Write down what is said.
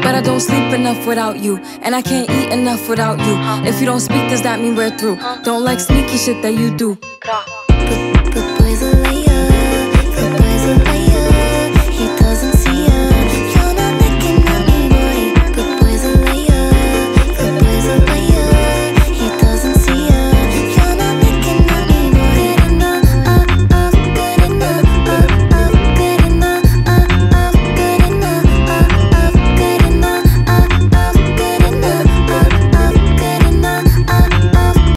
but I don't sleep enough without you, and I can't eat enough without you. If you don't speak, does that mean we're through? Don't like sneaky shit that you do.